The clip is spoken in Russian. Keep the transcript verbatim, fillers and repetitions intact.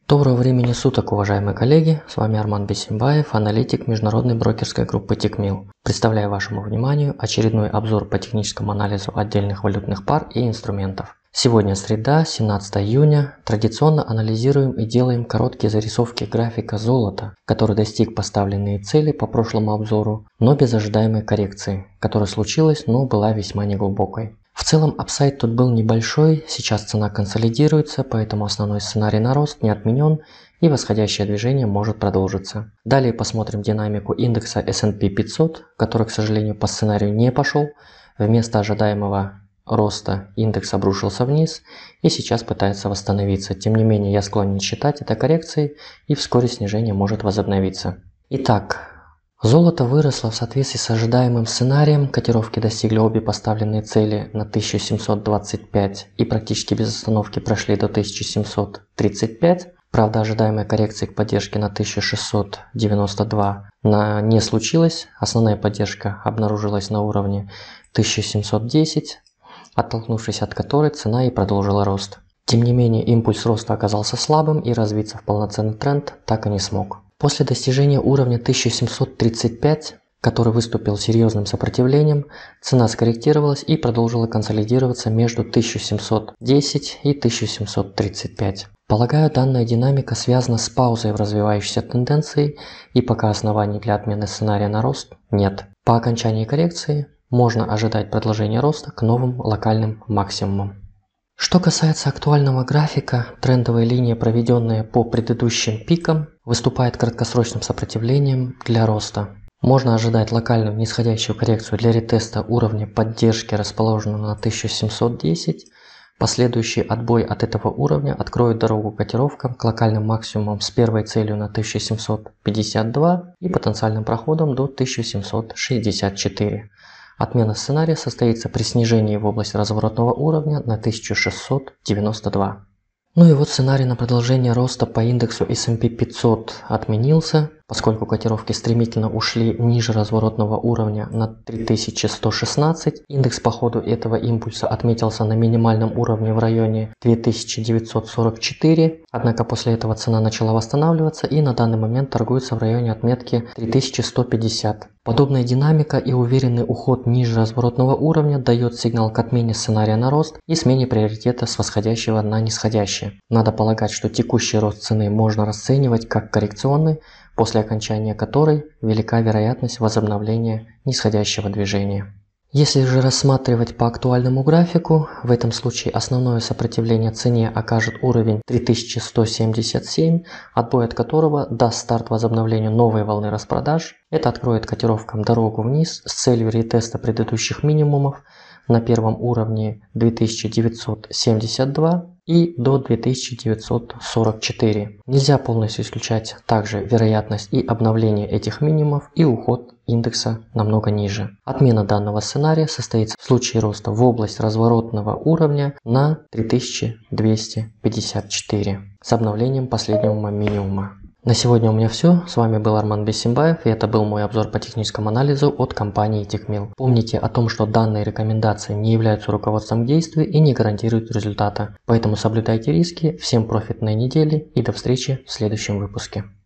Доброго времени суток, уважаемые коллеги, с вами Арман Бесимбаев, аналитик международной брокерской группы Tickmill. Представляю вашему вниманию очередной обзор по техническому анализу отдельных валютных пар и инструментов. Сегодня среда, семнадцатое июня, традиционно анализируем и делаем короткие зарисовки графика золота, который достиг поставленные цели по прошлому обзору, но без ожидаемой коррекции, которая случилась, но была весьма неглубокой. В целом апсайд тут был небольшой, сейчас цена консолидируется, поэтому основной сценарий на рост не отменен и восходящее движение может продолжиться. Далее посмотрим динамику индекса эс энд пи пятьсот, который, к сожалению, по сценарию не пошел. Вместо ожидаемого роста индекс обрушился вниз и сейчас пытается восстановиться. Тем не менее, я склонен считать это коррекцией и вскоре снижение может возобновиться. Итак, золото выросло в соответствии с ожидаемым сценарием, котировки достигли обе поставленные цели на тысячу семьсот двадцать пять и практически без остановки прошли до тысячи семьсот тридцать пять. Правда, ожидаемая коррекция к поддержке на тысячу шестьсот девяносто два на не случилась, основная поддержка обнаружилась на уровне тысяча семьсот десять, оттолкнувшись от которой цена и продолжила рост. Тем не менее, импульс роста оказался слабым и развиться в полноценный тренд так и не смог. После достижения уровня тысяча семьсот тридцать пять, который выступил серьезным сопротивлением, цена скорректировалась и продолжила консолидироваться между тысяча семьсот десять и тысяча семьсот тридцать пять. Полагаю, данная динамика связана с паузой в развивающейся тенденции и пока оснований для отмены сценария на рост нет. По окончании коррекции можно ожидать продолжения роста к новым локальным максимумам. Что касается актуального графика, трендовая линия, проведенная по предыдущим пикам, выступает краткосрочным сопротивлением для роста. Можно ожидать локальную нисходящую коррекцию для ретеста уровня поддержки, расположенного на тысяча семьсот десять. Последующий отбой от этого уровня откроет дорогу котировкам к локальным максимумам с первой целью на тысяча семьсот пятьдесят два и потенциальным проходом до тысяча семьсот шестьдесят четыре. Отмена сценария состоится при снижении в область разворотного уровня на тысячу шестьсот девяносто два. Ну и вот сценарий на продолжение роста по индексу эс энд пи пятьсот отменился, поскольку котировки стремительно ушли ниже разворотного уровня на три тысячи сто шестнадцать. Индекс по ходу этого импульса отметился на минимальном уровне в районе две тысячи девятьсот сорок четыре, однако после этого цена начала восстанавливаться и на данный момент торгуется в районе отметки три тысячи сто пятьдесят. Подобная динамика и уверенный уход ниже разворотного уровня дает сигнал к отмене сценария на рост и смене приоритета с восходящего на нисходящий. Надо полагать, что текущий рост цены можно расценивать как коррекционный, после окончания которой велика вероятность возобновления нисходящего движения. Если же рассматривать по актуальному графику, в этом случае основное сопротивление цене окажет уровень три тысячи сто семьдесят семь, отбой от которого даст старт возобновлению новой волны распродаж. Это откроет котировкам дорогу вниз с целью ретеста предыдущих минимумов на первом уровне две тысячи девятьсот семьдесят два и до две тысячи девятьсот сорок четыре. Нельзя полностью исключать также вероятность и обновления этих минимумов и уход индекса намного ниже. Отмена данного сценария состоится в случае роста в область разворотного уровня на три тысячи двести пятьдесят четыре с обновлением последнего минимума. На сегодня у меня все. С вами был Арман Бесимбаев, и это был мой обзор по техническому анализу от компании Tickmill. Помните о том, что данные рекомендации не являются руководством к действию и не гарантируют результата. Поэтому соблюдайте риски. Всем профитной недели и до встречи в следующем выпуске.